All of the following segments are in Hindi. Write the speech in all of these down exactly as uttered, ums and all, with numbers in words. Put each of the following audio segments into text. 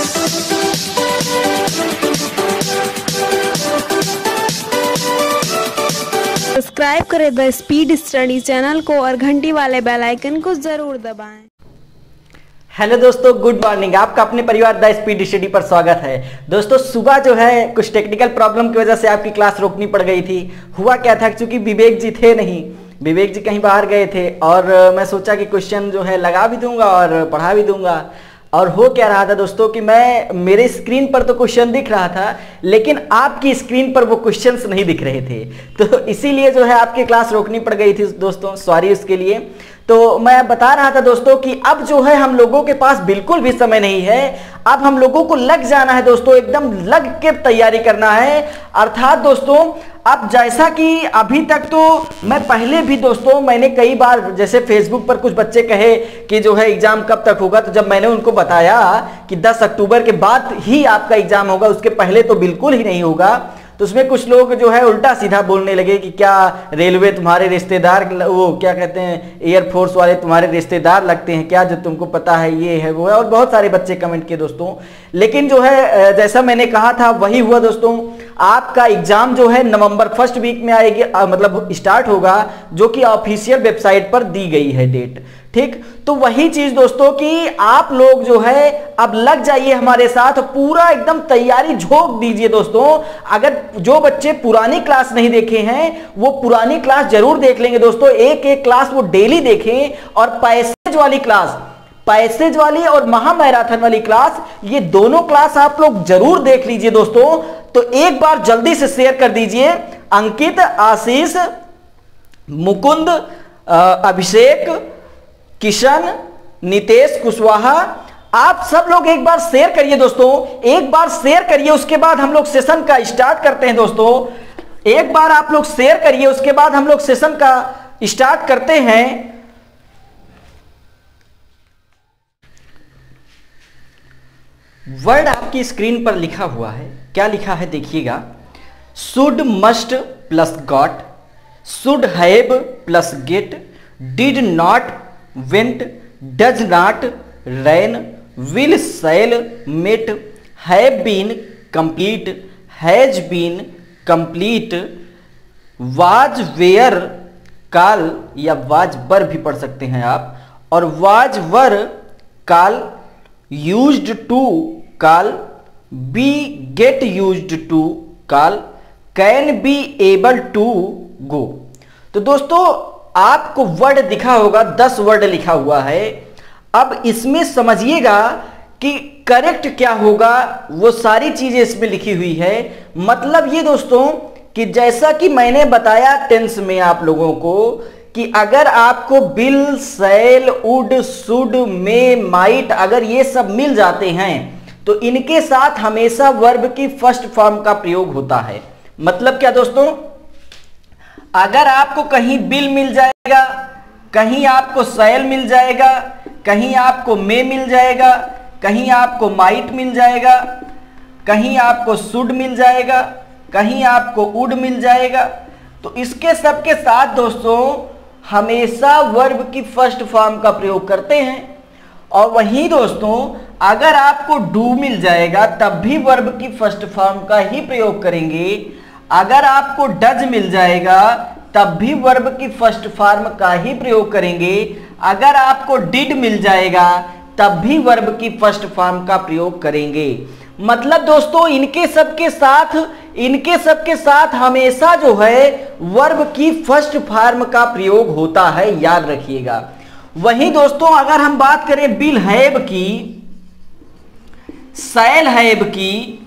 सब्सक्राइब करें द स्पीड स्टडी चैनल को और घंटी वाले बेल आइकन को जरूर दबाएं। हेलो दोस्तों, गुड मॉर्निंग। आपका अपने परिवार द स्पीड स्टडी पर स्वागत है। दोस्तों, सुबह जो है कुछ टेक्निकल प्रॉब्लम की वजह से आपकी क्लास रोकनी पड़ गई थी। हुआ क्या था, क्योंकि विवेक जी थे नहीं, विवेक जी कहीं बाहर गए थे और मैं सोचा कि क्वेश्चन जो है लगा भी दूंगा और पढ़ा भी दूंगा। और हो क्या रहा था दोस्तों कि मैं मेरे स्क्रीन पर तो क्वेश्चन दिख रहा था, लेकिन आपकी स्क्रीन पर वो क्वेश्चंस नहीं दिख रहे थे, तो इसीलिए जो है आपकी क्लास रोकनी पड़ गई थी दोस्तों, सॉरी उसके लिए। तो मैं बता रहा था दोस्तों कि अब जो है हम लोगों के पास बिल्कुल भी समय नहीं है। अब हम लोगों को लग जाना है दोस्तों, एकदम लग के तैयारी करना है। अर्थात दोस्तों, अब जैसा कि अभी तक तो मैं पहले भी दोस्तों मैंने कई बार जैसे फेसबुक पर कुछ बच्चे कहे कि जो है एग्जाम कब तक होगा, तो जब मैंने उनको बताया कि दस अक्टूबर के बाद ही आपका एग्जाम होगा, उसके पहले तो बिल्कुल ही नहीं होगा, तो उसमें कुछ लोग जो है उल्टा सीधा बोलने लगे कि क्या रेलवे तुम्हारे रिश्तेदार, वो क्या कहते हैं एयरफोर्स वाले तुम्हारे रिश्तेदार लगते हैं क्या, जो तुमको पता है ये है वो है, और बहुत सारे बच्चे कमेंट किए दोस्तों। लेकिन जो है जैसा मैंने कहा था वही हुआ दोस्तों। आपका एग्जाम जो है नवंबर फर्स्ट वीक में आएगी, मतलब स्टार्ट होगा, जो कि ऑफिशियल वेबसाइट पर दी गई है डेट। ठीक, तो वही चीज दोस्तों कि आप लोग जो है अब लग जाइए हमारे साथ, पूरा एकदम तैयारी झोंक दीजिए दोस्तों। अगर जो बच्चे पुरानी क्लास नहीं देखे हैं वो पुरानी क्लास जरूर देख लेंगे दोस्तों, एक एक क्लास वो डेली देखें। और पैसेज वाली क्लास, पैसेज वाली और महामैराथन वाली क्लास, ये दोनों क्लास आप लोग जरूर देख लीजिए दोस्तों। तो एक बार जल्दी से शेयर कर दीजिए। अंकित, आशीष, मुकुंद, अभिषेक, किशन, नितेश कुशवाहा, आप सब लोग एक बार शेयर करिए दोस्तों, एक बार शेयर करिए। उसके बाद हम लोग सेशन का स्टार्ट करते हैं दोस्तों। एक बार आप लोग शेयर करिए, उसके बाद हम लोग सेशन का स्टार्ट करते हैं। वर्ड आपकी स्क्रीन पर लिखा हुआ है, क्या लिखा है देखिएगा। Should, must plus got, should have plus get, did not, went, does not, ran, will, shall, met, have been, complete, has been, complete, was, were, call या वाज वर भी पढ़ सकते हैं आप, और was, were, call, used to, call, be, get used to, call, can be able to, go. तो दोस्तों आपको वर्ड दिखा होगा, दस वर्ड लिखा हुआ है। अब इसमें समझिएगा कि करेक्ट क्या होगा, वो सारी चीजें इसमें लिखी हुई है। मतलब ये दोस्तों कि जैसा कि मैंने बताया टेंस में आप लोगों को कि अगर आपको will, shall, would, should, may, might अगर ये सब मिल जाते हैं तो इनके साथ हमेशा वर्ब की फर्स्ट फॉर्म का प्रयोग होता है। मतलब क्या दोस्तों, अगर आपको कहीं बिल मिल जाएगा, कहीं आपको सैल मिल जाएगा, कहीं आपको मे मिल जाएगा, कहीं आपको माइट मिल जाएगा, कहीं आपको शुड मिल जाएगा, कहीं आपको वुड मिल जाएगा, तो इसके सबके साथ दोस्तों हमेशा वर्ब की फर्स्ट फॉर्म का प्रयोग करते हैं। और वहीं दोस्तों अगर आपको डू मिल जाएगा तब भी वर्ब की फर्स्ट फॉर्म का ही प्रयोग करेंगे। अगर आपको डज मिल जाएगा तब भी वर्ब की फर्स्ट फॉर्म का ही प्रयोग करेंगे। अगर आपको डिड मिल जाएगा तब भी वर्ब की फर्स्ट फॉर्म का प्रयोग करेंगे। मतलब दोस्तों इनके सबके साथ इनके सबके साथ हमेशा जो है वर्ब की फर्स्ट फॉर्म का प्रयोग होता है, याद रखिएगा। वहीं दोस्तों अगर हम बात करें बिल हैव की, सैल हैव की,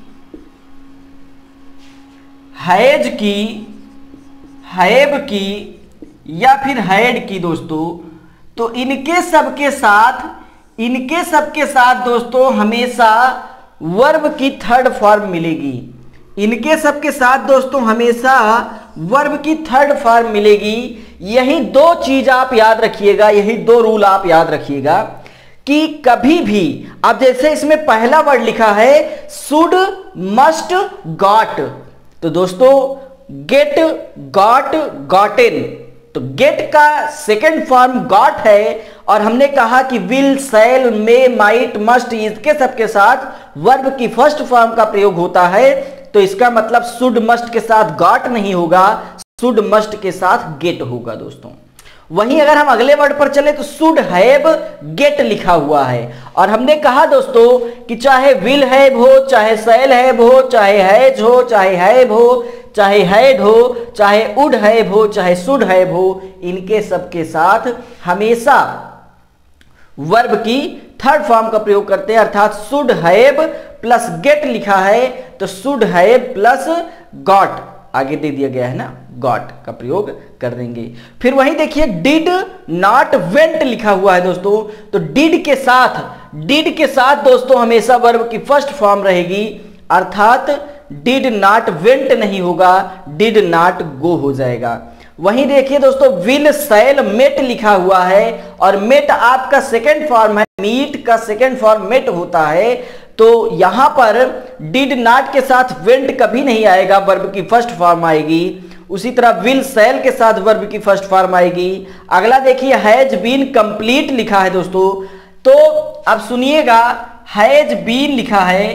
हैज की, हैव की या फिर हैड की दोस्तों, तो इनके सबके साथ इनके सबके साथ दोस्तों हमेशा वर्ब की थर्ड फॉर्म मिलेगी। इनके सबके साथ दोस्तों हमेशा वर्ब की थर्ड फॉर्म मिलेगी। यही दो चीज आप याद रखिएगा, यही दो रूल आप याद रखिएगा कि कभी भी, अब जैसे इसमें पहला वर्ड लिखा है शुड, मस्ट, गॉट, तो दोस्तों गेट, गॉट, गॉटेन, तो गेट का सेकंड फॉर्म गॉट है। और हमने कहा कि will, shall, may, might, must, इसके सबके साथ वर्ब की फर्स्ट फॉर्म का प्रयोग होता है तो इसका मतलब शुड मस्ट के साथ गॉट नहीं होगा, शुड मस्ट के साथ गेट होगा दोस्तों। वहीं अगर हम अगले वर्ड पर चले तो शुड हैव गेट लिखा हुआ है, और हमने कहा दोस्तों कि चाहे विल हैव हो, चाहे शैल हैव हो, चाहे हैज हो, चाहे हैव हो, चाहे हैड हो, चाहे वुड हैव हो, चाहे शुड हैव हो, इनके सबके साथ हमेशा वर्ब की थर्ड फॉर्म का प्रयोग करते हैं, अर्थात शुड हैव प्लस गेट लिखा है तो शुड हैव प्लस गॉट आगे दे दिया गया है ना, गॉट का प्रयोग कर देंगे। फिर वहीं देखिए डिड नॉट वेंट लिखा हुआ है दोस्तों, तो डिड के साथ डिड के साथ दोस्तों हमेशा वर्ब की फर्स्ट फॉर्म रहेगी, अर्थात डिड नॉट वेंट नहीं होगा, डिड नॉट गो हो जाएगा। वहीं देखिए दोस्तों विल शैल मेट लिखा हुआ है, और मेट आपका सेकेंड फॉर्म है, मीट का सेकेंड फॉर्म मेट होता है, तो यहां पर डिड नॉट के साथ वेंट कभी नहीं आएगा, वर्ब की फर्स्ट फॉर्म आएगी। उसी तरह विल शैल के साथ वर्ब की फर्स्ट फॉर्म आएगी। अगला देखिए हैज बीन कंप्लीट लिखा है दोस्तों, तो अब सुनिएगा हैज बीन लिखा है,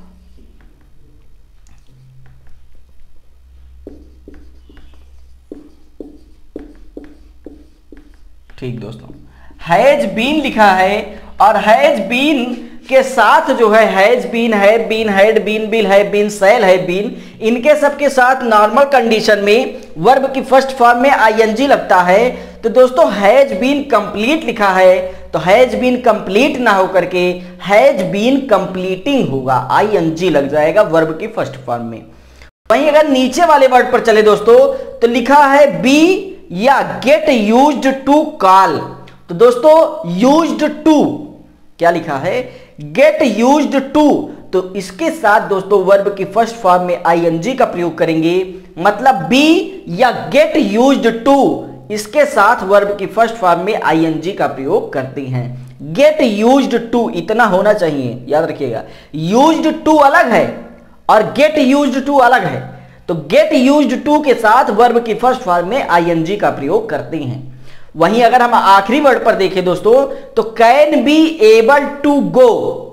ठीक दोस्तों हैज बीन लिखा है, और हैज बीन के साथ जो है has been, have been, had been, will have been, shall have been, इनके सबके साथ नॉर्मल कंडीशन में वर्ब की फर्स्ट फॉर्म में आईएनजी लगता है। तो दोस्तों हैज बीन कंप्लीट लिखा है, तो हैज बीन कंप्लीट ना होकर के हैज बीन कंप्लीटिंग होगा, आईएनजी लग जाएगा वर्ब की फर्स्ट फॉर्म में। वहीं अगर नीचे वाले वर्ड पर चले दोस्तों तो लिखा है बी या गेट यूज्ड टू कॉल, तो दोस्तों यूज्ड टू क्या लिखा है, गेट यूज्ड टू, तो इसके साथ दोस्तों वर्ब की फर्स्ट फॉर्म में आईएनजी का प्रयोग करेंगे, मतलब बी या गेट यूज्ड टू, इसके साथ वर्ब की फर्स्ट फॉर्म में आईएनजी का प्रयोग करते हैं। गेट यूज्ड टू इतना होना चाहिए, याद रखिएगा, यूज्ड टू अलग है और गेट यूज्ड टू अलग है, तो गेट यूज्ड टू के साथ वर्ब की फर्स्ट फॉर्म में आईएनजी का प्रयोग करते हैं। वहीं अगर हम आखिरी वर्ड पर देखें दोस्तों तो can be able to go,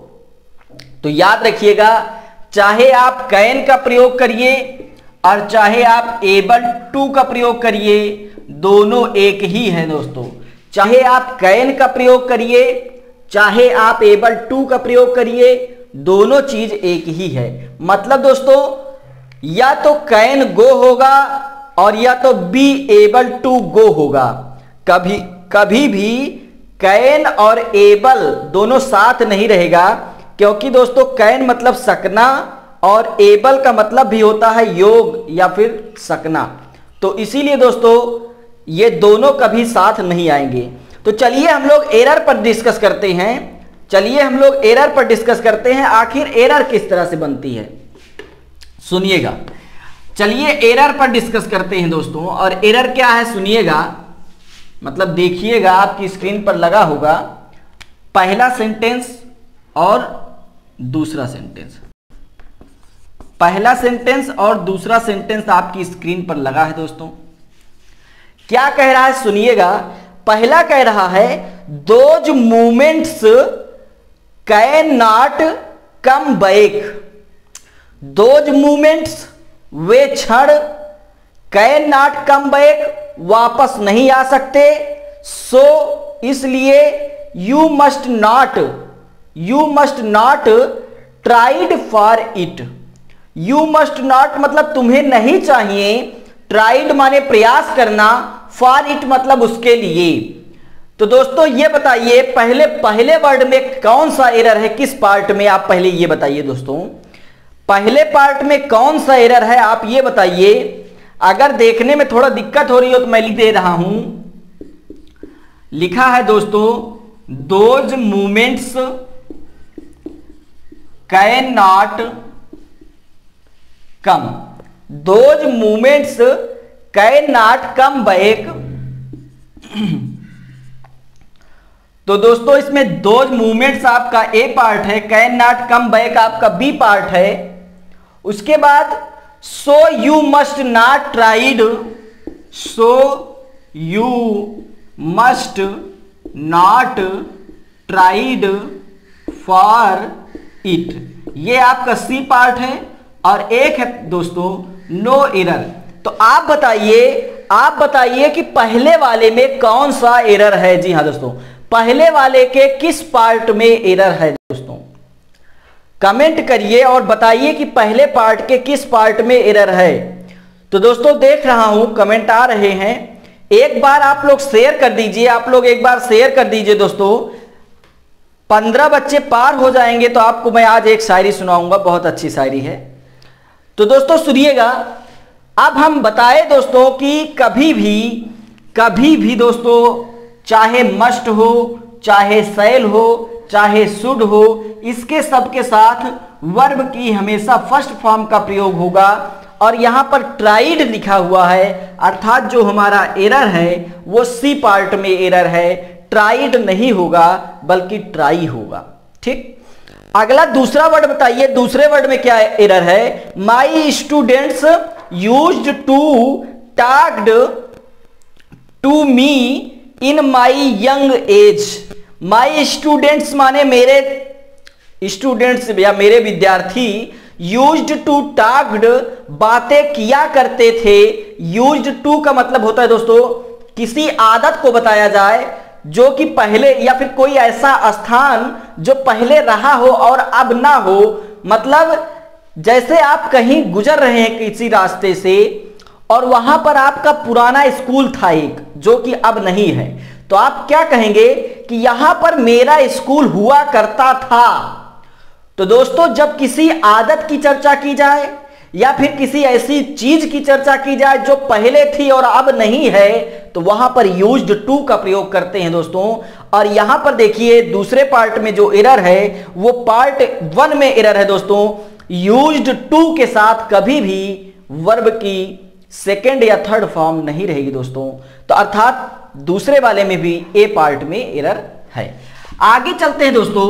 तो याद रखिएगा चाहे आप कैन का प्रयोग करिए और चाहे आप एबल टू का प्रयोग करिए, दोनों एक ही है दोस्तों। चाहे आप कैन का प्रयोग करिए चाहे आप एबल टू का प्रयोग करिए, दोनों चीज एक ही है। मतलब दोस्तों या तो कैन गो होगा और या तो बी एबल टू गो होगा, कभी कभी भी कैन और एबल दोनों साथ नहीं रहेगा, क्योंकि दोस्तों कैन मतलब सकना और एबल का मतलब भी होता है योग या फिर सकना, तो इसीलिए दोस्तों ये दोनों कभी साथ नहीं आएंगे। तो चलिए हम लोग एरर पर डिस्कस करते हैं चलिए हम लोग एरर पर डिस्कस करते हैं आखिर एरर किस तरह से बनती है, सुनिएगा। चलिए एरर पर डिस्कस करते हैं दोस्तों, और एरर क्या है सुनिएगा, मतलब देखिएगा आपकी स्क्रीन पर लगा होगा पहला सेंटेंस और दूसरा सेंटेंस, पहला सेंटेंस और दूसरा सेंटेंस आपकी स्क्रीन पर लगा है दोस्तों। क्या कह रहा है सुनिएगा, पहला कह रहा है those movements can not come back, those movements वे क्षण कैन नॉट कम बैक वापस नहीं आ सकते, सो इसलिए you must not you must not tried for it, you must not मतलब तुम्हें नहीं चाहिए, ट्राइड माने प्रयास करना, फॉर इट मतलब उसके लिए। तो दोस्तों ये बताइए पहले पहले वर्ड में कौन सा एरर है, किस पार्ट में, आप पहले ये बताइए दोस्तों, पहले पार्ट में कौन सा एरर है आप ये बताइए। अगर देखने में थोड़ा दिक्कत हो रही हो तो मैं लिख दे रहा हूं, लिखा है दोस्तों those movements can not come, those movements can not come back. तो दोस्तों इसमें दोज मूवमेंट्स आपका ए पार्ट है, कैन नॉट कम बैक आपका बी पार्ट है। उसके बाद so you must not tried, so you must not tried for it, ये आपका सी पार्ट है और एक है दोस्तों नो एरर। तो आप बताइए आप बताइए कि पहले वाले में कौन सा एरर है। जी हां दोस्तों, पहले वाले के किस पार्ट में एरर है दोस्तों, कमेंट करिए और बताइए कि पहले पार्ट के किस पार्ट में एरर है। तो दोस्तों देख रहा हूं कमेंट आ रहे हैं, एक बार आप लोग शेयर कर दीजिए, आप लोग एक बार शेयर कर दीजिए दोस्तों। पंद्रह बच्चे पार हो जाएंगे तो आपको मैं आज एक शायरी सुनाऊंगा, बहुत अच्छी शायरी है। तो दोस्तों सुनिएगा, अब हम बताएं दोस्तों कि कभी भी कभी भी दोस्तों चाहे मस्ट हो, चाहे शैल हो, चाहे शुड हो, इसके सब के साथ वर्ब की हमेशा फर्स्ट फॉर्म का प्रयोग होगा। और यहां पर ट्राइड लिखा हुआ है, अर्थात जो हमारा एरर है वो सी पार्ट में एरर है, ट्राइड नहीं होगा बल्कि ट्राई होगा। ठीक, अगला दूसरा वर्ड बताइए, दूसरे वर्ड में क्या एरर है। My students used to talked to me in my young age. My students माने मेरे स्टूडेंट्स या मेरे विद्यार्थी, यूज्ड टू टॉक्ड बातें किया करते थे। यूज्ड टू का मतलब होता है दोस्तों किसी आदत को बताया जाए जो कि पहले, या फिर कोई ऐसा स्थान जो पहले रहा हो और अब ना हो। मतलब जैसे आप कहीं गुजर रहे हैं किसी रास्ते से और वहां पर आपका पुराना स्कूल था एक, जो कि अब नहीं है, तो आप क्या कहेंगे कि यहां पर मेरा स्कूल हुआ करता था। तो दोस्तों जब किसी आदत की चर्चा की जाए या फिर किसी ऐसी चीज की चर्चा की जाए जो पहले थी और अब नहीं है, तो वहां पर यूज्ड टू का प्रयोग करते हैं दोस्तों। और यहां पर देखिए दूसरे पार्ट में जो एरर है वो पार्ट वन में एरर है दोस्तों। यूज्ड टू के साथ कभी भी वर्ब की सेकेंड या थर्ड फॉर्म नहीं रहेगी दोस्तों। तो अर्थात दूसरे वाले में भी ए पार्ट में एरर है। आगे चलते हैं दोस्तों,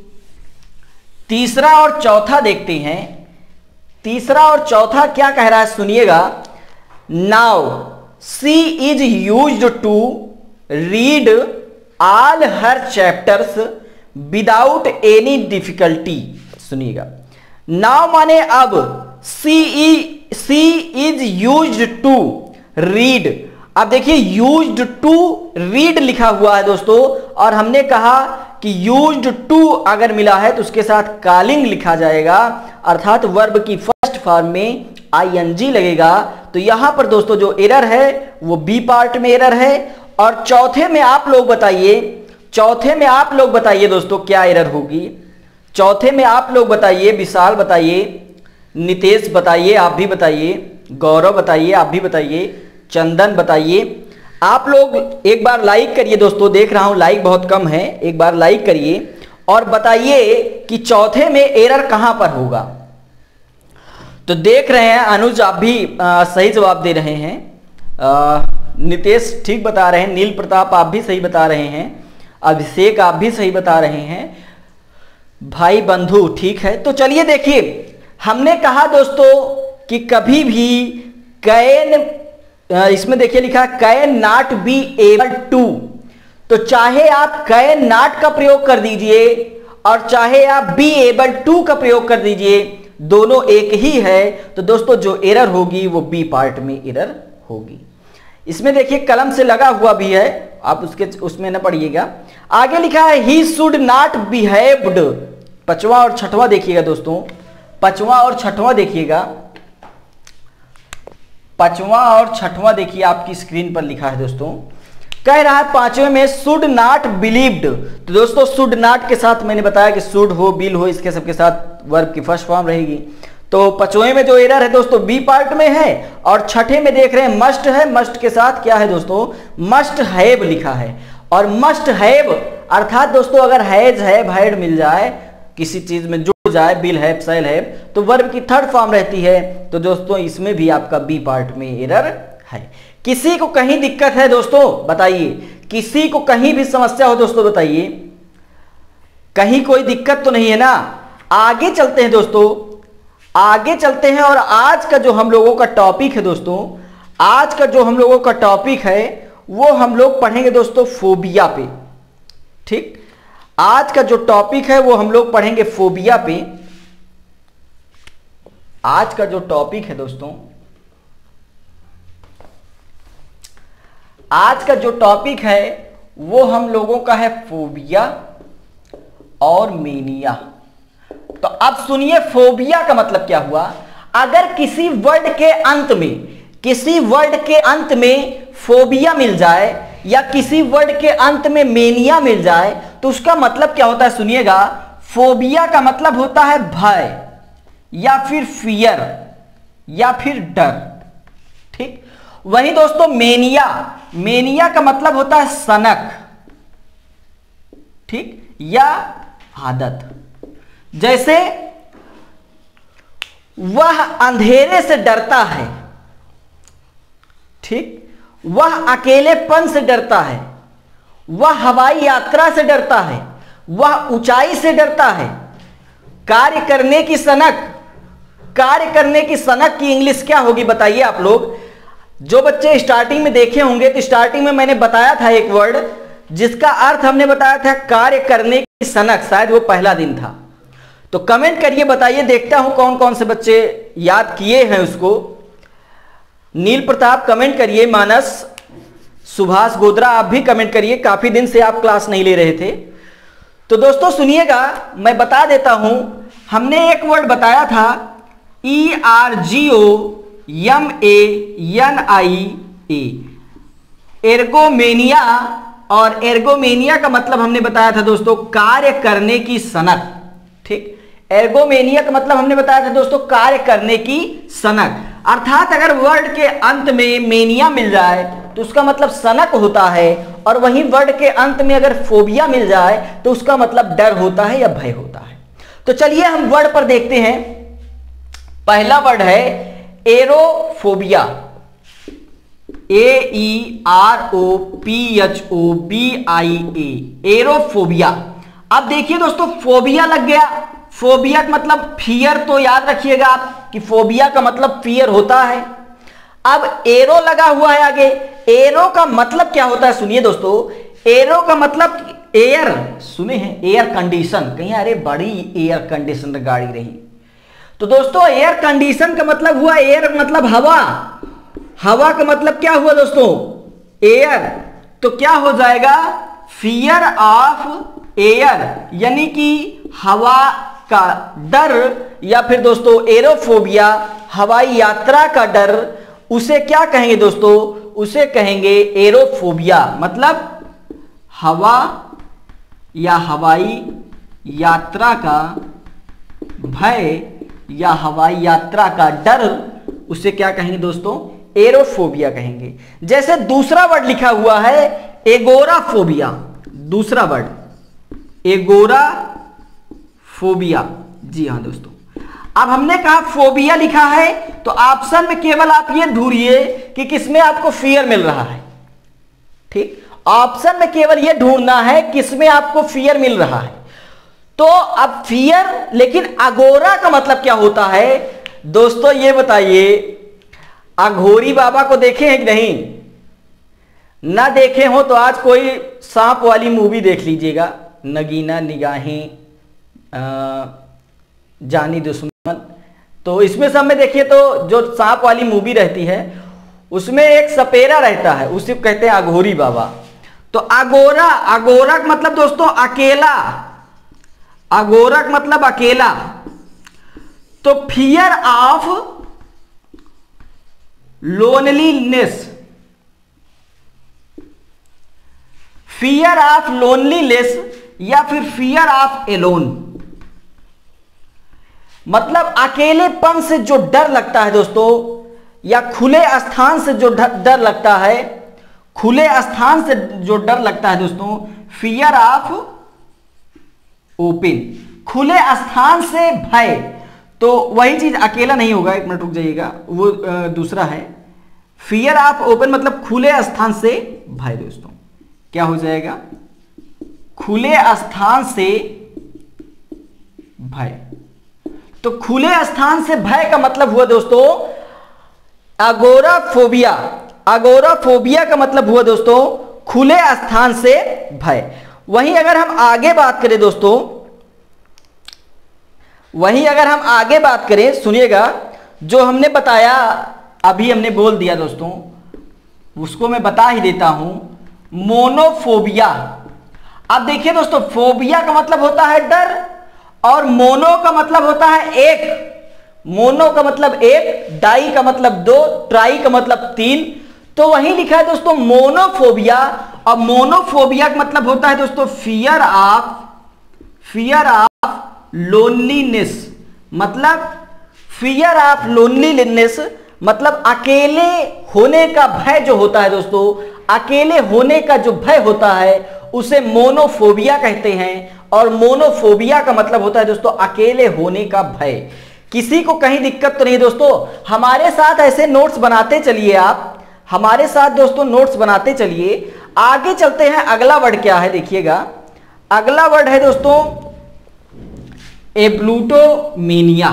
तीसरा और चौथा देखते हैं। तीसरा और चौथा क्या कह रहा है सुनिएगा। Now she is used to read all her chapters without any difficulty. सुनिएगा, नाउ माने अब, she uh she is used to read. अब देखिए यूज्ड टू रीड लिखा हुआ है दोस्तों, और हमने कहा कि यूज्ड टू अगर मिला है तो उसके साथ कॉलिंग लिखा जाएगा, अर्थात वर्ब की फर्स्ट फॉर्म में आईएनजी लगेगा। तो यहां पर दोस्तों जो एरर है वो बी पार्ट में एरर है। और चौथे में आप लोग बताइए, चौथे में आप लोग बताइए दोस्तों क्या एरर होगी। चौथे में आप लोग बताइए, विशाल बताइए, नितेश बताइए, आप भी बताइए, गौरव बताइए, आप भी बताइए, चंदन बताइए। आप लोग एक बार लाइक करिए दोस्तों, देख रहा हूं लाइक बहुत कम है, एक बार लाइक करिए और बताइए कि चौथे में एरर कहां पर होगा। तो देख रहे हैं अनुज आप भी आ, सही जवाब दे रहे हैं, आ, नितेश ठीक बता रहे हैं, नील प्रताप आप भी सही बता रहे हैं, अभिषेक आप भी सही बता रहे हैं, भाई बंधु ठीक है। तो चलिए देखिए, हमने कहा दोस्तों कि कभी भी कैन, इसमें देखिए लिखा can not be able to, तो चाहे आप कैन नॉट का प्रयोग कर दीजिए और चाहे आप बी एबल टू का प्रयोग कर दीजिए, दोनों एक ही है। तो दोस्तों जो एरर होगी वो बी पार्ट में एरर होगी। इसमें देखिए कलम से लगा हुआ भी है, आप उसके उसमें न पढ़िएगा। आगे लिखा है ही शुड नॉट बिहेव्ड। पांचवा और छठवां देखिएगा दोस्तों, पांचवा और छठवां देखिएगा, पांचवा और छठवां देखिए आपकी स्क्रीन पर लिखा है दोस्तों। कह रहा है पांचवें में शुड नॉट बिलीव्ड। तो दोस्तों शुड नॉट के साथ मैंने बताया कि शुड हो, बिल हो, इसके सबके साथ वर्ब की फर्स्ट फॉर्म रहेगी। तो पांचवें में जो एरर है दोस्तों बी पार्ट में है, और छठे में देख रहे हैं मस्ट है, मस्ट के साथ क्या है दोस्तों, मस्ट हैव लिखा है। और मस्ट हैव अर्थात दोस्तों अगर हैज हैव हैड मिल जाए, किसी चीज में जुड़ जाए, बिल है, शैल है, तो वर्ब की थर्ड फॉर्म रहती है। तो दोस्तों इसमें भी आपका बी पार्ट में एरर है। किसी को कहीं दिक्कत है दोस्तों बताइए, किसी को कहीं भी समस्या हो दोस्तों बताइए, कहीं कोई दिक्कत तो नहीं है ना। आगे चलते हैं दोस्तों, आगे चलते हैं और आज का जो हम लोगों का टॉपिक है दोस्तों, आज का जो हम लोगों का टॉपिक है वो हम लोग पढ़ेंगे दोस्तों फोबिया पे। ठीक, आज का जो टॉपिक है वो हम लोग पढ़ेंगे फोबिया पे। आज का जो टॉपिक है दोस्तों, आज का जो टॉपिक है वो हम लोगों का है फोबिया और मेनिया। तो अब सुनिए, फोबिया का मतलब क्या हुआ। अगर किसी वर्ड के अंत में किसी वर्ड के अंत में फोबिया मिल जाए या किसी वर्ड के अंत में मेनिया मिल जाए तो उसका मतलब क्या होता है, सुनिएगा। फोबिया का मतलब होता है भय या फिर फियर या फिर डर, ठीक। वहीं दोस्तों मेनिया मेनिया का मतलब होता है सनक, ठीक, या आदत। जैसे वह अंधेरे से डरता है, ठीक, वह अकेलेपन से डरता है, वह हवाई यात्रा से डरता है, वह ऊंचाई से डरता है। कार्य करने की सनक, कार्य करने की सनक की इंग्लिश क्या होगी बताइए आप लोग। जो बच्चे स्टार्टिंग में देखे होंगे तो स्टार्टिंग में मैंने बताया था एक वर्ड जिसका अर्थ हमने बताया था कार्य करने की सनक, शायद वो पहला दिन था। तो कमेंट करिए, बताइए, देखता हूं कौन कौन से बच्चे याद किए हैं उसको। नील प्रताप कमेंट करिए, मानस, सुभाष गोदरा आप भी कमेंट करिए, काफी दिन से आप क्लास नहीं ले रहे थे। तो दोस्तों सुनिएगा, मैं बता देता हूं, हमने एक वर्ड बताया था E R G O M A N I A, ergomania. और एर्गोमेनिया का मतलब हमने बताया था दोस्तों कार्य करने की सनक, ठीक। एर्गोमेनिया का मतलब हमने बताया था दोस्तों कार्य करने की सनक। अर्थात अगर वर्ड के अंत में मेनिया मिल जाए तो उसका मतलब सनक होता है, और वहीं वर्ड के अंत में अगर फोबिया मिल जाए तो उसका मतलब डर होता है या भय होता है। तो चलिए हम वर्ड पर देखते हैं। पहला वर्ड है aerophobia, A E R O P H O B I A, aerophobia. अब देखिए दोस्तों, फोबिया लग गया। फोबिया का मतलब फियर, तो याद रखिएगा आप कि फोबिया का मतलब फियर होता है। अब एरो लगा हुआ है आगे। एरो का मतलब क्या होता है, सुनिए दोस्तों। एरो का मतलब एयर, सुने हैं, एयर कंडीशन। कहीं अरे बड़ी एयर कंडीशनर गाड़ी रही। तो दोस्तों एयर कंडीशन का मतलब हुआ, एयर मतलब हवा, हवा का मतलब क्या हुआ दोस्तों, एयर। तो क्या हो जाएगा, फियर ऑफ एयर, यानी कि हवा का डर, या फिर दोस्तों एरोफोबिया, हवाई यात्रा का डर। उसे क्या कहेंगे दोस्तों, उसे कहेंगे एरोफोबिया। मतलब हवा या हवाई यात्रा का भय या हवाई यात्रा का डर, उसे क्या कहेंगे दोस्तों, एरोफोबिया कहेंगे। जैसे दूसरा वर्ड लिखा हुआ है एगोराफोबिया, दूसरा वर्ड एगोराफोबिया। जी हां दोस्तों, अब हमने कहा फोबिया लिखा है तो ऑप्शन में केवल आप ये ढूंढिए कि किसमें आपको फियर मिल रहा है, ठीक। ऑप्शन में केवल ये ढूंढना है किसमें आपको फियर मिल रहा है। तो अब फियर, लेकिन अगोरा का मतलब क्या होता है दोस्तों, ये बताइए। अघोरी बाबा को देखे हैं कि नहीं? ना देखे हो तो आज कोई सांप वाली मूवी देख लीजिएगा, नगीना निगाहें, जानी दुश्मन। तो इसमें सब में देखिए तो जो सांप वाली मूवी रहती है उसमें एक सपेरा रहता है, उसे कहते हैं अघोरी बाबा। तो अगोरा, अगोरा का मतलब दोस्तों अकेला, अगोरा का मतलब अकेला। तो fear of loneliness, fear of loneliness या फिर फियर ऑफ एलोन, मतलब अकेलेपन से जो डर लगता है दोस्तों, या खुले स्थान से जो डर लगता है, खुले स्थान से जो डर लगता है दोस्तों, फियर ऑफ ओपन, खुले स्थान से भय। तो वही चीज अकेला नहीं होगा, एक मिनट रुक जाइएगा, वो आ, दूसरा है फियर ऑफ ओपन, मतलब खुले स्थान से भय। दोस्तों क्या हो जाएगा, खुले स्थान से भय। तो खुले स्थान से भय का मतलब हुआ दोस्तों अगोराफोबिया, अगोराफोबिया का मतलब हुआ दोस्तों खुले स्थान से भय। वहीं अगर हम आगे बात करें दोस्तों, वहीं अगर हम आगे बात करें, सुनिएगा, जो हमने बताया, अभी हमने बोल दिया दोस्तों, उसको मैं बता ही देता हूं। मोनोफोबिया। अब देखिए दोस्तों, फोबिया का मतलब होता है डर और मोनो का मतलब होता है एक। मोनो का मतलब एक, डाई का मतलब दो, ट्राई का मतलब तीन। तो वही लिखा है दोस्तों मोनोफोबिया। और मोनोफोबिया का मतलब होता है दोस्तों fear of fear of loneliness. मतलब फियर ऑफ लोनलीनेस मतलब अकेले होने का भय जो होता है दोस्तों, अकेले होने का जो भय होता है उसे मोनोफोबिया कहते हैं। और मोनोफोबिया का मतलब होता है दोस्तों अकेले होने का भय। किसी को कहीं दिक्कत तो नहीं दोस्तों, हमारे साथ ऐसे नोट्स बनाते चलिए, आप हमारे साथ दोस्तों नोट्स बनाते चलिए। आगे चलते हैं, अगला वर्ड क्या है देखिएगा। अगला वर्ड है दोस्तों एब्लूटोमेनिया।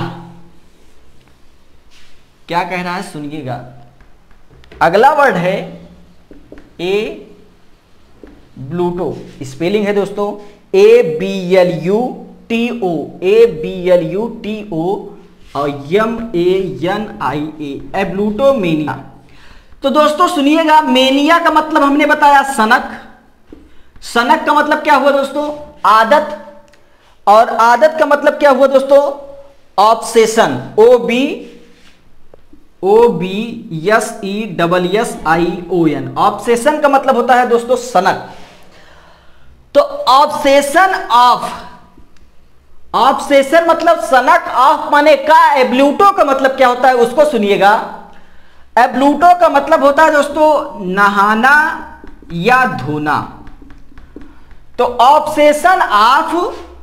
क्या कह रहा है सुनिएगा। अगला वर्ड है ए ब्लूटो। स्पेलिंग है दोस्तों A B L U T O, A B L U T O और एम ए एन आई ए, एब्लूटोमेनिया। तो दोस्तों सुनिएगा, मेनिया का मतलब हमने बताया सनक। सनक का मतलब क्या हुआ दोस्तों, आदत। और आदत का मतलब क्या हुआ दोस्तों, obsession. O B O B S E double S I O N. Obsession का मतलब होता है दोस्तों सनक। तो ऑब्सेशन ऑफ, ऑब्सेशन मतलब सनक, ऑफ माने का। एब्लूटो का मतलब क्या होता है उसको सुनिएगा। एब्लूटो का मतलब होता है दोस्तों नहाना या धोना। तो ऑब्सेशन ऑफ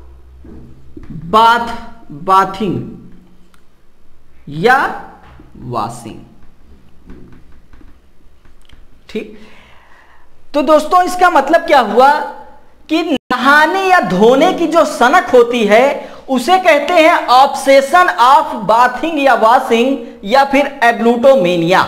बाथ, बाथिंग या वॉशिंग। ठीक। तो दोस्तों इसका मतलब क्या हुआ कि नहाने या धोने की जो सनक होती है उसे कहते हैं ऑब्सेशन ऑफ बाथिंग या वॉशिंग या फिर एब्लूटोमेनिया।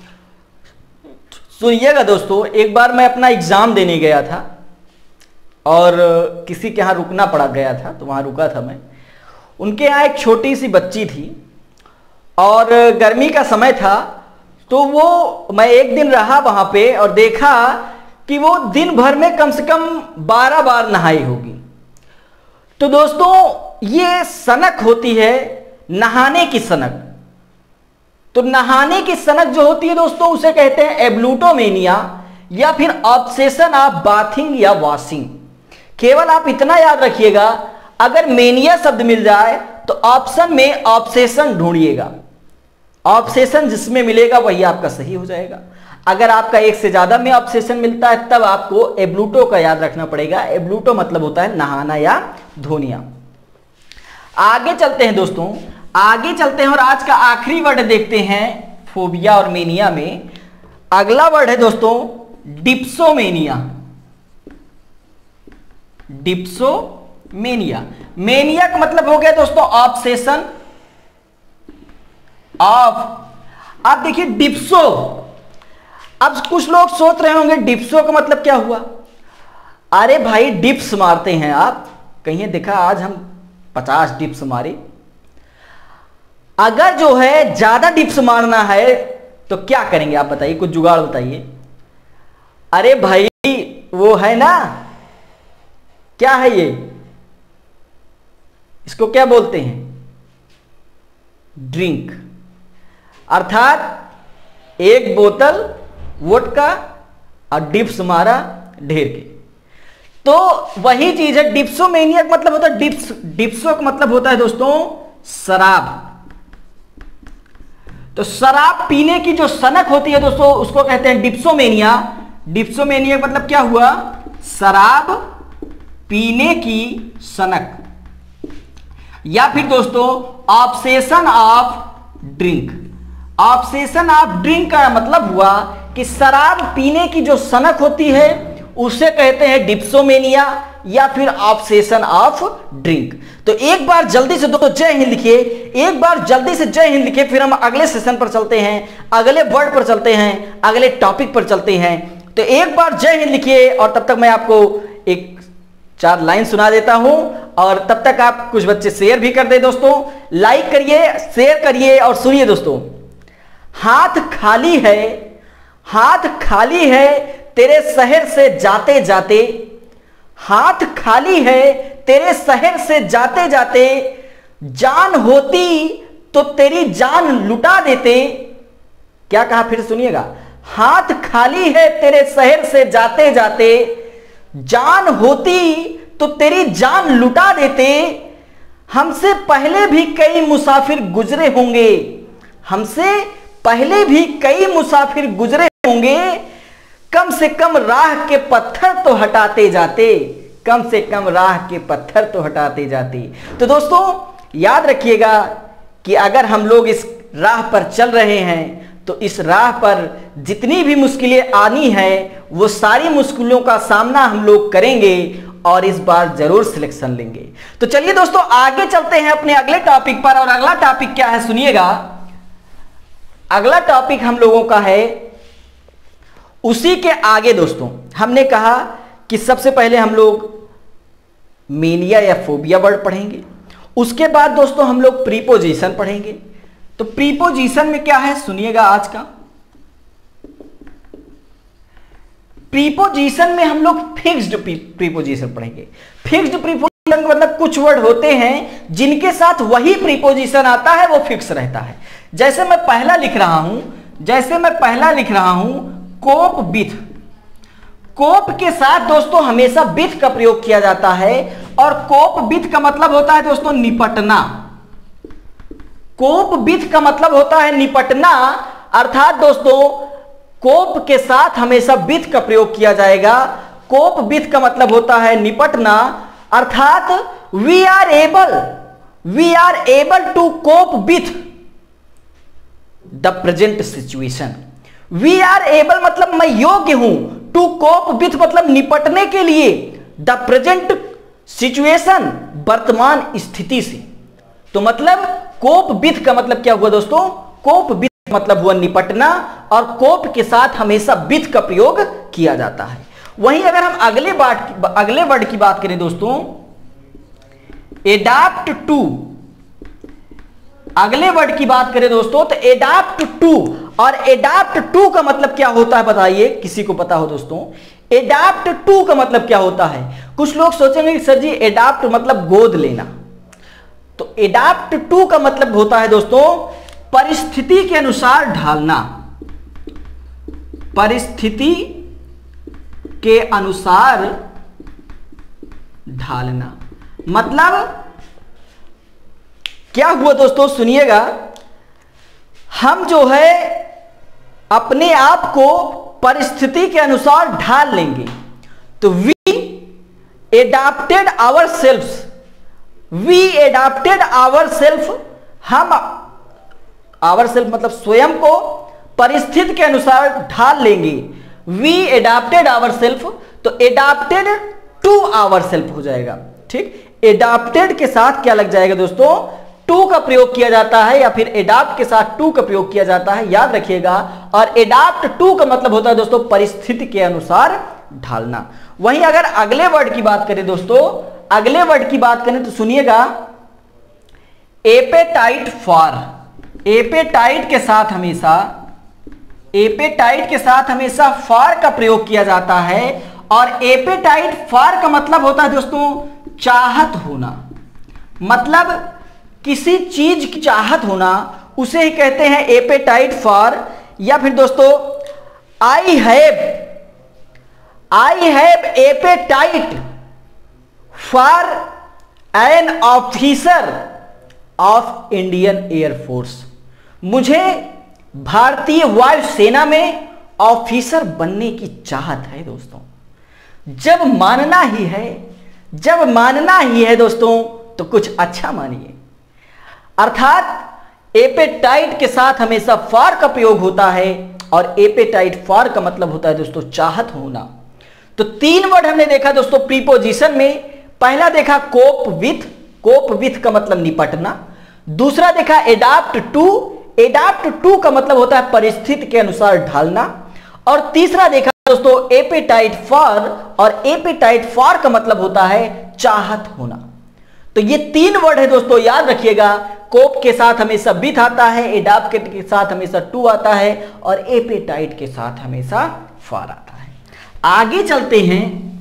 सुनिएगा दोस्तों, एक बार मैं अपना एग्जाम देने गया था और किसी के यहां रुकना पड़ा गया था, तो वहां रुका था मैं। उनके यहां एक छोटी सी बच्ची थी और गर्मी का समय था, तो वो मैं एक दिन रहा वहां पे और देखा कि वो दिन भर में कम से कम बारह बार नहाई होगी। तो दोस्तों ये सनक होती है नहाने की सनक। तो नहाने की सनक जो होती है दोस्तों उसे कहते हैं एब्लूटोमेनिया या फिर ऑब्सेशन ऑफ बाथिंग या वॉशिंग। केवल आप इतना याद रखिएगा, अगर मेनिया शब्द मिल जाए तो ऑप्शन में ऑब्सेशन ढूंढिएगा। ऑब्सेशन जिसमें मिलेगा वही आपका सही हो जाएगा। अगर आपका एक से ज्यादा में ऑब्सेशन मिलता है तब आपको एब्लूटो का याद रखना पड़ेगा। एब्लूटो मतलब होता है नहाना या धोनिया। आगे चलते हैं दोस्तों, आगे चलते हैं और आज का आखिरी वर्ड देखते हैं फोबिया और मेनिया में। अगला वर्ड है दोस्तों डिप्सोमेनिया। डिप्सोमेनिया, मेनिया का मतलब हो गया दोस्तों ऑब्सेशन ऑफ। आप देखिए डिप्सो, अब कुछ लोग सोच रहे होंगे डिप्सो का मतलब क्या हुआ। अरे भाई डिप्स मारते हैं आप, कहीं देखा आज हम पचास डिप्स मारे। अगर जो है ज्यादा डिप्स मारना है तो क्या करेंगे आप बताइए, कुछ जुगाड़ बताइए। अरे भाई वो है ना, क्या है ये, इसको क्या बोलते हैं, ड्रिंक। अर्थात एक बोतल वोडका और डिप्स मारा ढेर के। तो वही चीज है डिप्सोमेनिया का मतलब होता है डिप्स। डिप्सो का मतलब होता है दोस्तों शराब। तो शराब पीने की जो सनक होती है दोस्तों उसको कहते हैं डिप्सोमेनिया। डिप्सोमेनिया का मतलब क्या हुआ, शराब पीने की सनक। या फिर दोस्तों obsession of drink. Obsession of drink का मतलब हुआ कि शराब पीने की जो सनक होती है उसे कहते हैं डिप्सोमेनिया या फिर ऑब्सेशन ऑफ ड्रिंक। तो एक बार जल्दी से दोस्तों जय हिंद लिखिए, एक बार जल्दी से जय हिंद लिखिए, फिर हम अगले सेशन पर चलते हैं, अगले वर्ड पर चलते हैं, अगले टॉपिक पर चलते हैं। तो एक बार जय हिंद लिखिए और तब तक मैं आपको एक चार लाइन सुना देता हूं। और तब तक आप कुछ बच्चे शेयर भी कर दे दोस्तों, लाइक करिए, शेयर करिए और सुनिए दोस्तों। हाथ खाली है, हाथ खाली है तेरे शहर से जाते जाते, हाथ खाली है तेरे शहर से जाते जाते, जान होती तो तेरी जान लुटा देते। क्या कहा फिर सुनिएगा, हाथ खाली है तेरे शहर से जाते जाते, जान होती तो तेरी जान लुटा देते। हमसे पहले भी कई मुसाफिर गुजरे होंगे, हमसे पहले भी कई मुसाफिर गुजरे होंगे, कम से कम राह के पत्थर तो हटाते जाते, कम से कम राह के पत्थर तो हटाते जाते। तो दोस्तों याद रखिएगा कि अगर हम लोग इस राह पर चल रहे हैं तो इस राह पर जितनी भी मुश्किलें आनी है वो सारी मुश्किलों का सामना हम लोग करेंगे और इस बार जरूर सिलेक्शन लेंगे। तो चलिए दोस्तों आगे चलते हैं अपने अगले टॉपिक पर। और अगला टॉपिक क्या है सुनिएगा, अगला टॉपिक हम लोगों का है, उसी के आगे दोस्तों हमने कहा कि सबसे पहले हम लोग मेनिया या फोबिया वर्ड पढ़ेंगे, उसके बाद दोस्तों हम लोग प्रीपोजिशन पढ़ेंगे। तो प्रीपोजिशन में क्या है सुनिएगा आज का, प्रीपोजिशन में हम लोग फिक्स्ड प्रीपोजिशन पढ़ेंगे। फिक्स्ड प्रीपोजिशन का मतलब कुछ वर्ड होते हैं जिनके साथ वही प्रीपोजिशन आता है वो फिक्स रहता है। जैसे मैं पहला लिख रहा हूं, जैसे मैं पहला लिख रहा हूं कोप विथ, कोप के साथ दोस्तों हमेशा विथ का प्रयोग किया जाता है और कोप विथ का मतलब होता है दोस्तों निपटना। कोप विथ का मतलब होता है निपटना, अर्थात दोस्तों कोप के साथ हमेशा विथ का प्रयोग किया जाएगा। कोप विथ का मतलब होता है निपटना, अर्थात we are able, we are able to cope with the present situation. We are able मतलब मैं योग्य हूं, टू कोप विथ मतलब निपटने के लिए, द प्रेजेंट सिचुएशन वर्तमान स्थिति से। तो मतलब कोप विथ का मतलब क्या हुआ दोस्तों, कोप विथ मतलब हुआ निपटना और कोप के साथ हमेशा विथ का प्रयोग किया जाता है। वहीं अगर हम अगले बात अगले वर्ड की बात करें दोस्तों, एडाप्ट टू, अगले वर्ड की बात करें दोस्तों तो एडाप्ट टू, और एडाप्ट टू का मतलब क्या होता है बताइए, किसी को पता हो दोस्तों एडाप्ट टू का मतलब क्या होता है? कुछ लोग सोचेंगे कि सर जी एडाप्ट मतलब गोद लेना, तो एडाप्ट टू का मतलब होता है दोस्तों परिस्थिति के अनुसार ढालना, परिस्थिति के अनुसार ढालना। मतलब क्या हुआ दोस्तों सुनिएगा, हम जो है अपने आप को परिस्थिति के अनुसार ढाल लेंगे। तो we adapted our self, we adapted our self, हम आवर सेल्फ मतलब स्वयं को परिस्थिति के अनुसार ढाल लेंगे। वी एडाप्टेड आवर सेल्फ, तो एडाप्टेड टू आवर सेल्फ हो जाएगा। ठीक, एडाप्टेड के साथ क्या लग जाएगा दोस्तों, टू का प्रयोग किया जाता है या फिर एडाप्ट के साथ टू का प्रयोग किया जाता है, याद रखिएगा। और एडाप्ट टू का मतलब होता है दोस्तों परिस्थिति के अनुसार ढालना। वहीं अगर अगले वर्ड की बात करें दोस्तों, अगले वर्ड की बात करें तो सुनिएगा एपेटाइट फॉर, एपेटाइट के साथ हमेशा, एपेटाइट के साथ हमेशा फॉर का प्रयोग किया जाता है। और एपेटाइट फॉर का मतलब होता है दोस्तों चाहत होना, मतलब किसी चीज की चाहत होना, उसे ही कहते हैं एपेटाइट फॉर। या फिर दोस्तों I have, I have appetite for an officer of Indian air force, मुझे भारतीय वायुसेना में ऑफिसर बनने की चाहत है दोस्तों। जब मानना ही है, जब मानना ही है दोस्तों तो कुछ अच्छा मानिए। अर्थात एपेटाइट के साथ हमेशा फॉर का प्रयोग होता है और एपेटाइट फॉर का मतलब होता है दोस्तों चाहत होना। तो तीन वर्ड हमने देखा दोस्तों प्रीपोजिशन में। पहला देखा कोप विथ, कोप विथ का मतलब निपटना। दूसरा देखा एडाप्ट टू, एडाप्ट टू का मतलब होता है परिस्थिति के अनुसार ढालना। और तीसरा देखा दोस्तों एपेटाइट फॉर, और एपेटाइट फॉर का मतलब होता है चाहत होना। तो ये तीन वर्ड है दोस्तों, याद रखिएगा। कोप के साथ हमेशा विथ आता है, एडाप्टेट के साथ हमेशा टू आता है, और एपेटाइट के साथ हमेशा फॉर आता है। आगे चलते हैं,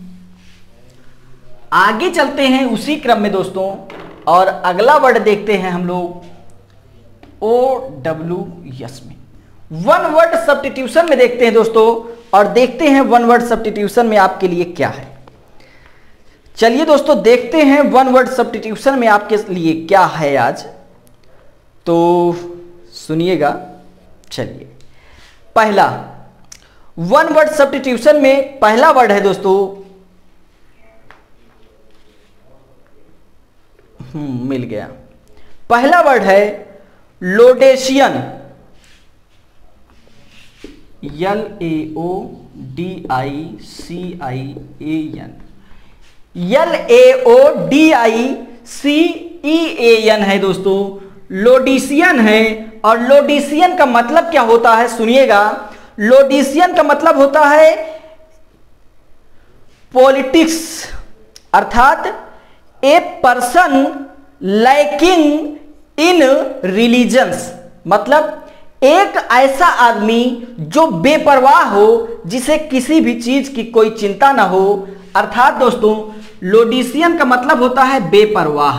आगे चलते हैं उसी क्रम में दोस्तों, और अगला वर्ड देखते हैं हम लोग ओ डब्ल्यू एस में। वन वर्ड सब्स्टिट्यूशन में देखते हैं दोस्तों, और देखते हैं वन वर्ड सब्स्टिट्यूशन में आपके लिए क्या है। चलिए दोस्तों देखते हैं वन वर्ड सब्स्टिट्यूशन में आपके लिए क्या है आज, तो सुनिएगा। चलिए, पहला वन वर्ड सब्स्टिट्यूशन में पहला वर्ड है दोस्तों, हम्म मिल गया। पहला वर्ड है Laodicean, L A O D I C I A N, L A O D I C E A N है दोस्तों, लोडिशियन है। और लोडिशियन का मतलब क्या होता है, सुनिएगा। लोडिशियन का मतलब होता है पॉलिटिक्स, अर्थात a person lacking in religions, मतलब एक ऐसा आदमी जो बेपरवाह हो, जिसे किसी भी चीज की कोई चिंता ना हो। अर्थात दोस्तों लोडिशियन का मतलब होता है बेपरवाह।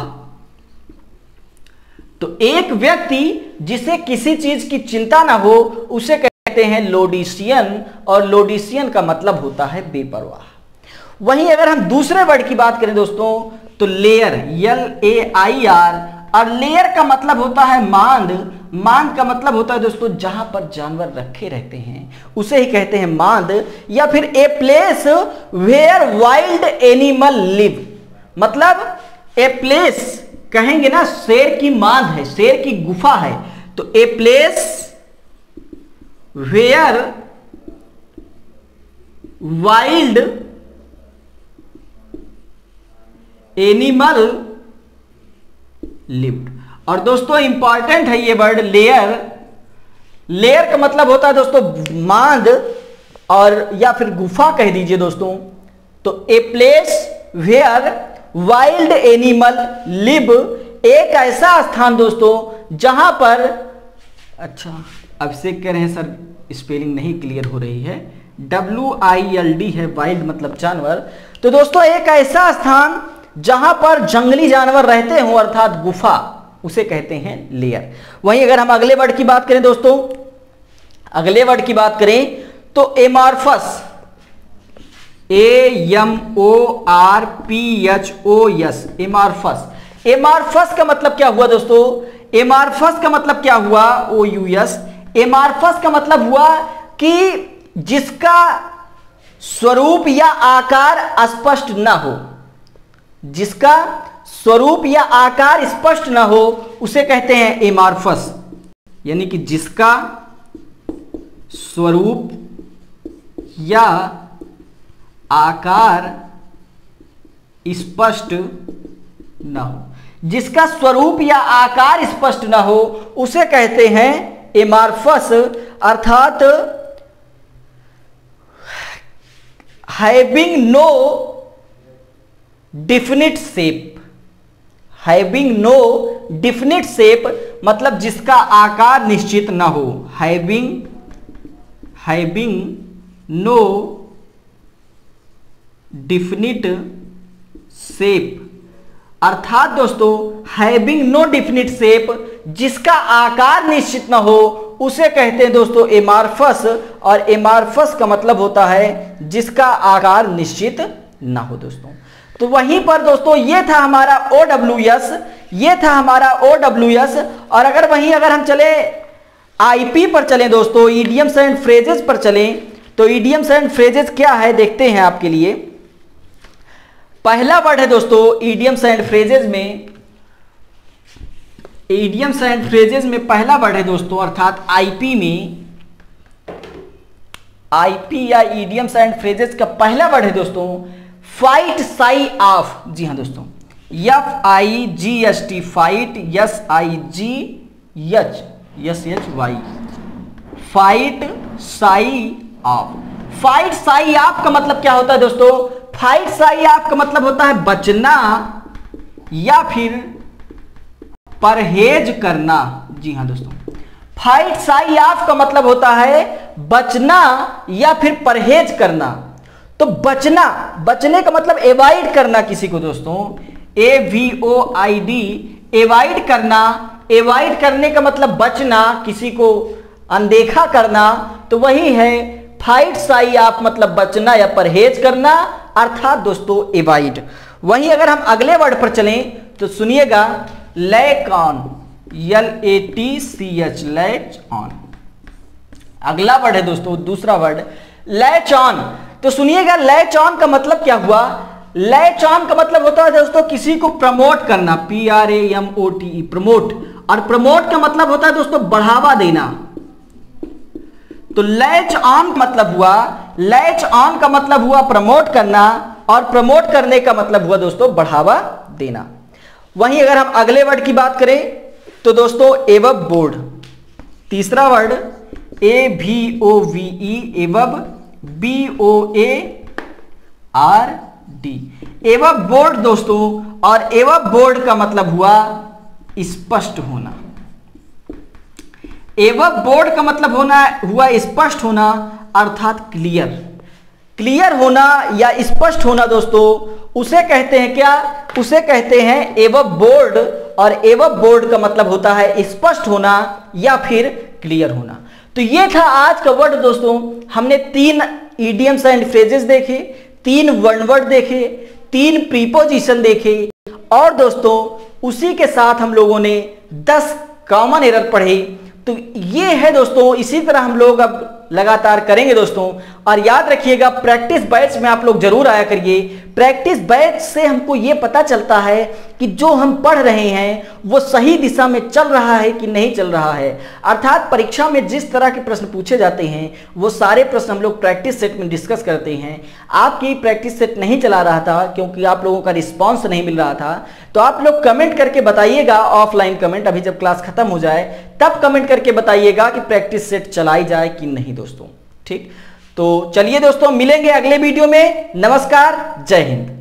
तो एक व्यक्ति जिसे किसी चीज की चिंता ना हो उसे कहते हैं लोडिशियन, और लोडिशियन का मतलब होता है बेपरवाह। वहीं अगर हम दूसरे वर्ड की बात करें दोस्तों, तो lair, L A I R, और लेयर का मतलब होता है मांद। मांद का मतलब होता है दोस्तों जहां पर जानवर रखे रहते हैं उसे ही कहते हैं मांद, या फिर a place where wild animal live, मतलब ए प्लेस कहेंगे ना, शेर की मांद है, शेर की गुफा है, तो a place where wild animal lived. और दोस्तों इंपॉर्टेंट है ये वर्ड लेयर। लेयर का मतलब होता है दोस्तों मांद, और या फिर गुफा कह दीजिए दोस्तों। तो a place where wild animal live, एक ऐसा स्थान दोस्तों जहां पर, अच्छा अभिषेक कह रहे हैं सर स्पेलिंग नहीं क्लियर हो रही है, डब्ल्यू आई एल डी है, वाइल्ड मतलब जानवर। तो दोस्तों एक ऐसा स्थान जहां पर जंगली जानवर रहते हो, अर्थात गुफा, उसे कहते हैं लेयर। वहीं अगर हम अगले वर्ड की बात करें दोस्तों, अगले वर्ड की बात करें तो amorphous, A M O R P H O S, amorphous. Amorphous का मतलब क्या हुआ दोस्तों, एमॉर्फस का मतलब क्या हुआ, ओ यू एस। एमॉर्फस का मतलब हुआ कि जिसका स्वरूप या आकार स्पष्ट ना हो, जिसका स्वरूप या आकार स्पष्ट ना हो उसे कहते हैं एमॉर्फस, यानी कि जिसका स्वरूप या आकार स्पष्ट ना हो, जिसका स्वरूप या आकार स्पष्ट ना हो उसे कहते हैं एमॉर्फस, अर्थात having no definite shape. Having no definite shape मतलब जिसका आकार निश्चित ना हो, having having no definite shape, अर्थात दोस्तों हैविंग नो डिफिनिट शेप, जिसका आकार निश्चित ना हो उसे कहते हैं दोस्तों एमॉर्फस। और एमॉर्फस का मतलब होता है जिसका आकार निश्चित ना हो दोस्तों। तो वहीं पर दोस्तों ये था हमारा ओ डब्ल्यू एस, ये था हमारा ओ डब्ल्यू एस। और अगर वहीं अगर हम चले आईपी पर चलें दोस्तों, इडियम्स एंड फ्रेजेस पर चलें, तो इडियम्स एंड फ्रेजेस क्या है देखते हैं आपके लिए। पहला वर्ड है दोस्तों इडियम्स एंड फ्रेजेस में, इडियम्स एंड फ्रेजेस में पहला वर्ड है दोस्तों, अर्थात आईपी में, आईपी या इडियम्स एंड फ्रेजेस का पहला वर्ड है दोस्तों फाइट साई ऑफ। जी हाँ दोस्तों, F I G S T, fight, S I G H S H Y, fight shy of. Fight shy of का मतलब क्या होता है दोस्तों, फाइट साई ऑफ का मतलब होता है बचना, या फिर परहेज करना। जी हां दोस्तों, फाइट साई ऑफ का मतलब होता है बचना या फिर परहेज करना। तो बचना, बचने का मतलब एवॉइड करना किसी को दोस्तों, A V O I D, avoid करना। एवॉइड करने का मतलब बचना, किसी को अनदेखा करना, तो वही है फाइट साई ऑफ, मतलब बचना या परहेज करना, अर्थात दोस्तों एवॉइड। वहीं अगर हम अगले वर्ड पर चलें तो सुनिएगा latch on, L A T C H, latch on. अगला वर्ड है दोस्तों, दूसरा वर्ड लैच ऑन। तो सुनिएगा लैच ऑन का मतलब क्या हुआ। लैच ऑन का मतलब होता है दोस्तों किसी को प्रमोट करना, P R A M O T E, promote. और प्रमोट का मतलब होता है दोस्तों बढ़ावा देना। तो लैच ऑन मतलब हुआ, लैच ऑन का मतलब हुआ प्रमोट करना, और प्रमोट करने का मतलब हुआ दोस्तों बढ़ावा देना। वहीं अगर हम अगले वर्ड की बात करें तो दोस्तों एवब बोर्ड। तीसरा word A B O V E, above, B O A R D, above board दोस्तों। और एवब बोर्ड का मतलब हुआ स्पष्ट होना। एवब बोर्ड का मतलब होना हुआ स्पष्ट होना, अर्थात क्लियर। क्लियर होना या स्पष्ट होना दोस्तों, उसे कहते हैं क्या, उसे कहते हैं एवब बोर्ड। और एवब बोर्ड का मतलब होता है स्पष्ट होना या फिर क्लियर होना। तो ये था आज का वर्ड दोस्तों। हमने तीन इडियम्स एंड फ्रेजेस देखे, तीन वर्ड देखे, तीन प्रीपोजिशन देखे, और दोस्तों उसी के साथ हम लोगों ने दस कॉमन एरर पढ़े। तो ये है दोस्तों, इसी तरह हम लोग अब लगातार करेंगे दोस्तों। और याद रखिएगा प्रैक्टिस बैच में आप लोग जरूर आया करिए। प्रैक्टिस बैच से हमको ये पता चलता है कि जो हम पढ़ रहे हैं वो सही दिशा में चल रहा है कि नहीं चल रहा है। अर्थात परीक्षा में जिस तरह के प्रश्न पूछे जाते हैं वो सारे प्रश्न हम लोग प्रैक्टिस सेट में डिस्कस करते हैं। आपकी प्रैक्टिस सेट नहीं चला रहा था क्योंकि आप लोगों का रिस्पॉन्स नहीं मिल रहा था, तो आप लोग कमेंट करके बताइएगा, ऑफलाइन कमेंट, अभी जब क्लास खत्म हो जाए तब कमेंट करके बताइएगा कि प्रैक्टिस सेट चलाई जाए कि नहीं दोस्तों। ठीक, तो चलिए दोस्तों मिलेंगे अगले वीडियो में। नमस्कार, जय हिंद।